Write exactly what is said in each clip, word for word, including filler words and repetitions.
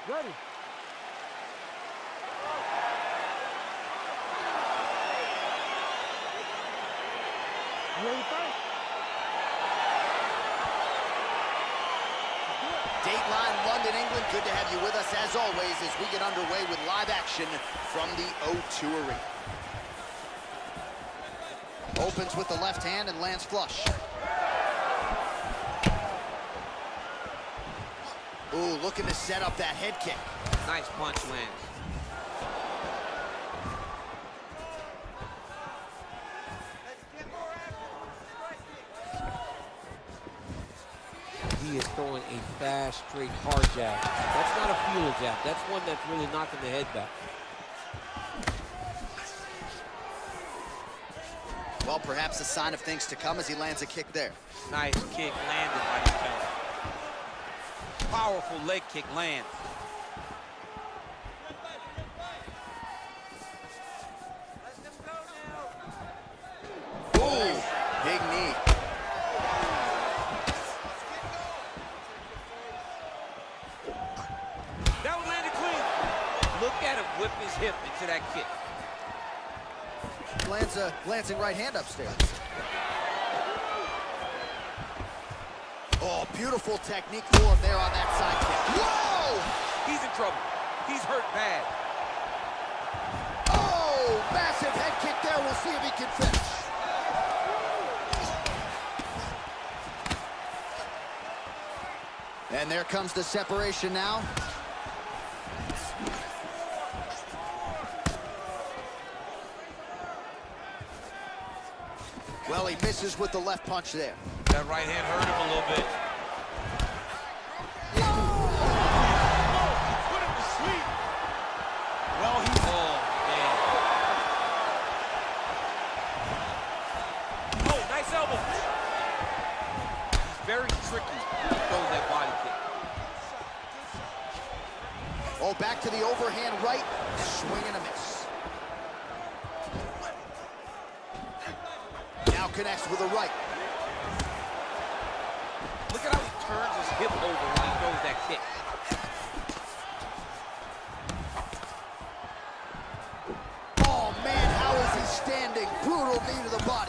Ready. You ready to fight? Dateline, London, England. Good to have you with us as always as we get underway with live action from the O two Arena. Opens with the left hand and lands flush. Ooh, looking to set up that head kick. Nice punch lands. He is throwing a fast, straight, hard jab. That's not a feeler jab. That's one that's really knocking the head back. Well, perhaps a sign of things to come as he lands a kick there. Nice kick landed by the fella. Powerful leg kick lands. Ooh, big knee. That one landed clean. Look at him whip his hip into that kick. Lands a glancing right hand upstairs. Oh, beautiful technique for him there on that side kick. Whoa! He's in trouble. He's hurt bad. Oh, massive head kick there. We'll see if he can finish. And there comes the separation now. Well, he misses with the left punch there. That right hand hurt him a little bit. Put him to sleep. Well, he's... Oh, man. Oh, nice elbow. He's very tricky when he throws that body kick. Oh, back to the overhand right. Swing and a miss. Now connects with a right. Look at how he turns his hip over when he throws that kick. Oh, man, how is he standing? Brutal knee to the body.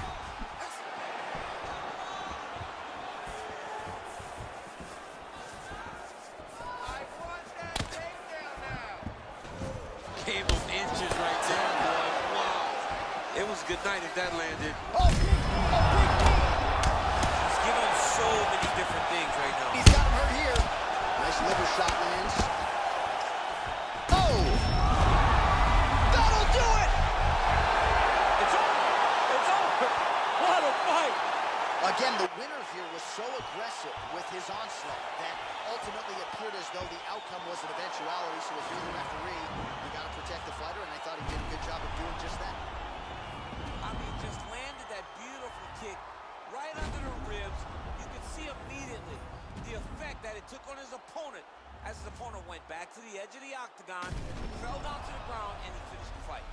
Came of inches right there, boy. Wow. It was a good night if that landed. Oh, big, oh, big knee. He's giving him so many different things right now. He's got him hurt here. Nice liver shot lands. Oh! That'll do it! It's over. It's over. What a fight. Again, the winner here was so aggressive with his onslaught that ultimately appeared as though the outcome was an eventuality. So if you're the referee, you got to protect the fighter, and I thought he did a good job of doing just that. I mean, just landed that beautiful kick right under the ribs. You could see immediately the effect that it took on his opponent as his opponent went back to the edge of the octagon, fell down to the ground, and he finished the fight.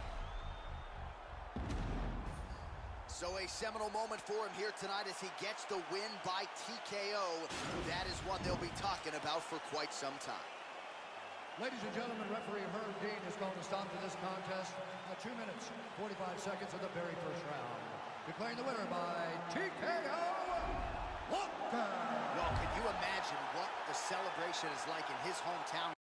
So a seminal moment for him here tonight as he gets the win by T K O. That is one they'll be talking about for quite some time. Ladies and gentlemen, referee Herb Dean has called a stop to this contest at two minutes, forty-five seconds of the very first round. Declaring the winner by T K O, Walker. Well, can you imagine what the celebration is like in his hometown?